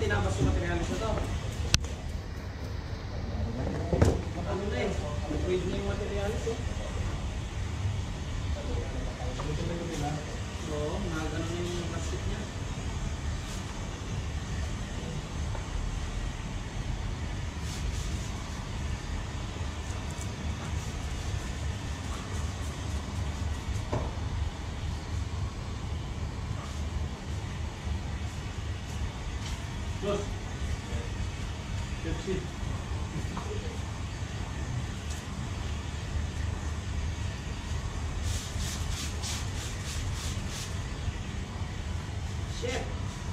tinabas yung materialis na to. Ano na eh, liquid na yung materialis oh. Oo, nagano na yung plastic niya. Boss, Pepsi. Chef.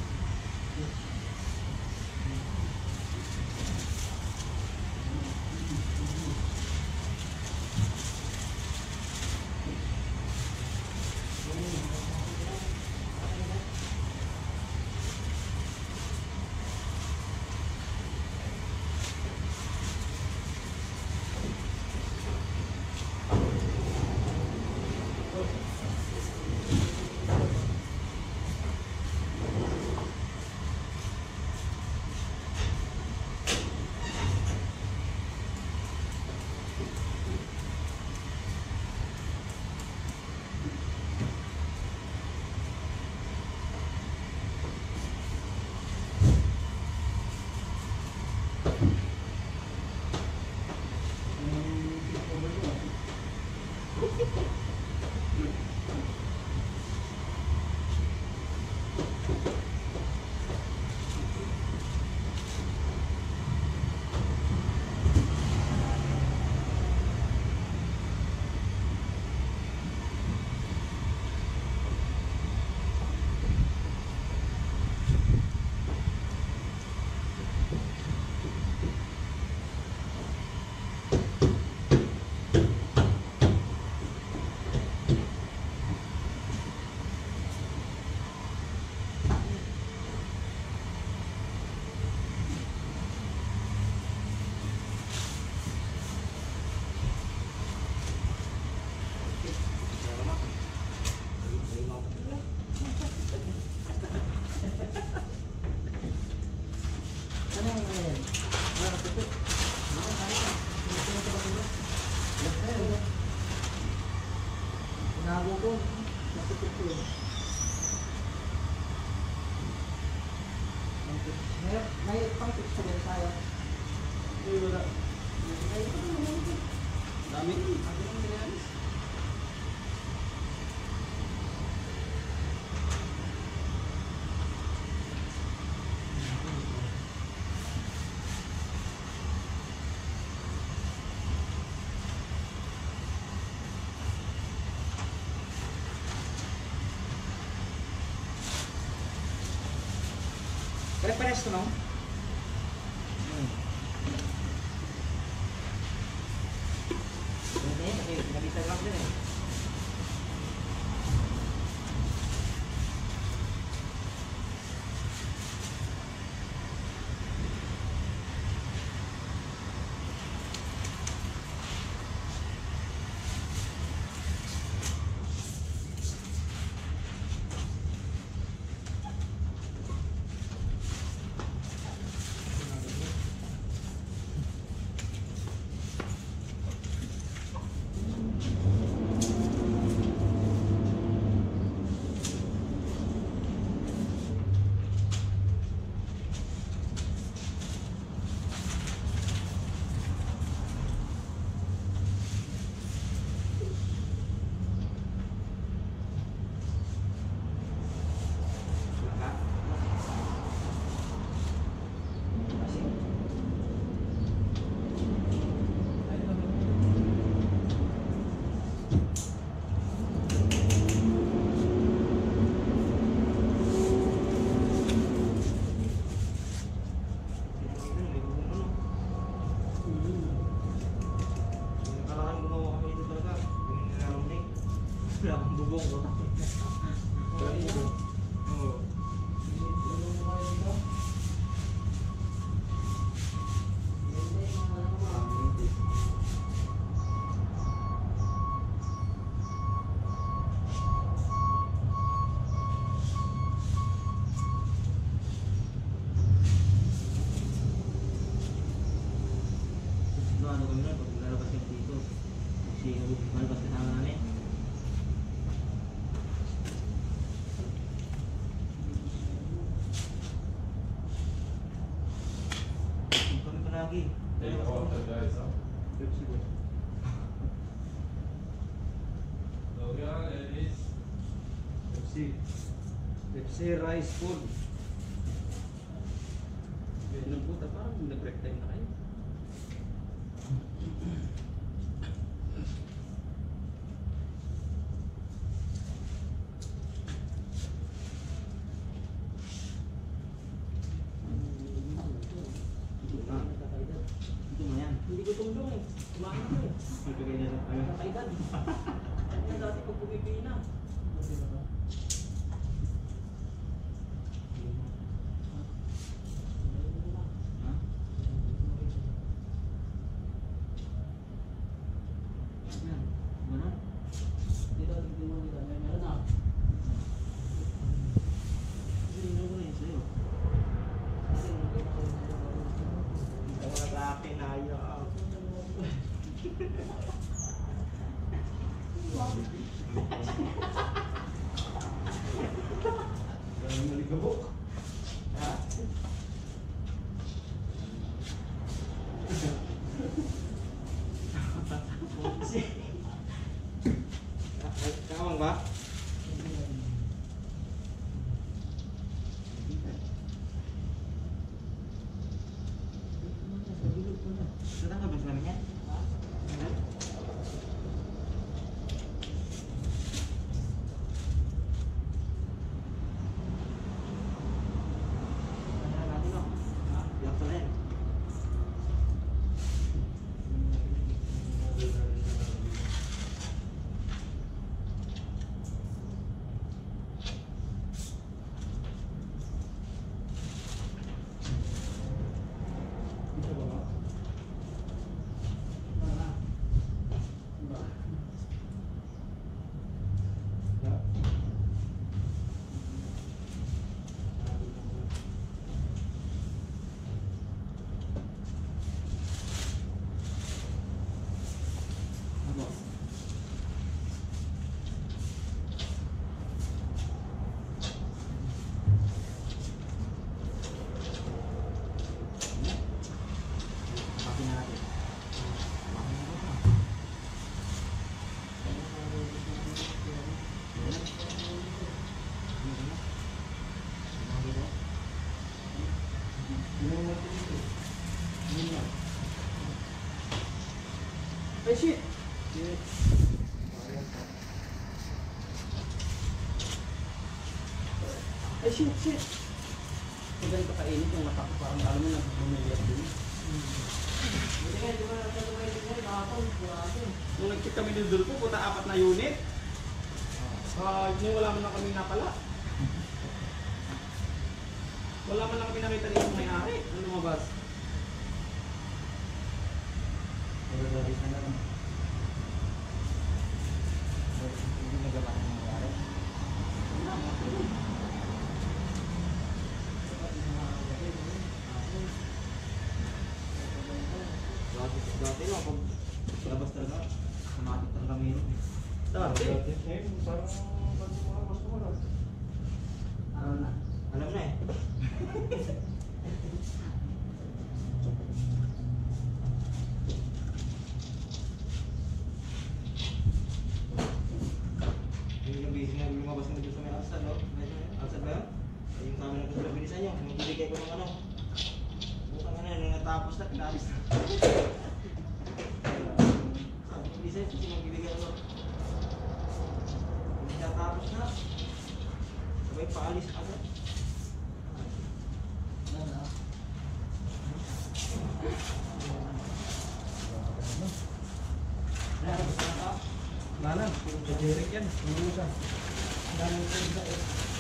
May pang-fix ko din tayo. Wala. Dami rin. Ang materialis. Pare-pares to, no? Hindi, nabisag lang din eh. Wala akong bubong ko. Oo. Pepsi rice food. Yan ang puta, parang nag-break time na kayo. Ito mo yan. Hindi ko tumulong eh. Kumain ko eh. Magbigay na lang. Ayun. Nakaedad. Yan dati pag bumibili na. Ha? Yan. Ganun? Dito, tignan mo nila. Meron na. Sino ko na yun sa'yo? Ito mga grabe na ayaw. Parang maligabok. Ha? Kamang ba? Sudah nggak bersenamanya? Ay, shit! Ay, shit! Kung ganito kainit yung mata ko, parang alam mo na bumiliyat din. Buti nga, di ba nagkatumayin din ngayon, nakapon, buwasin. Nung nag-check kami ng Dulpo, puta 4 na unit. Yung wala man lang kami napala. Wala man lang kami nakita rin yung may-ari. Ano lumabas? Nagagalit na lang. Hindi nagawa ng nangyari. Dati lang, pag labas talaga, kumatik ang kami yun. Dati. Alam na. Alam na eh. Yung busy na lumabas na dito sa may alsad, no? Alsad ba yun? Yung kami na gusto bilisan nyo, magbibigay ko ng ano. Bukang ano, nung natapos na, pinalis na. Sabi ko, bilisan, kasi magbibigay ko. Hindi natapos na. Sabay paalis agad. Nana, Derek yan. Ano siya? Daming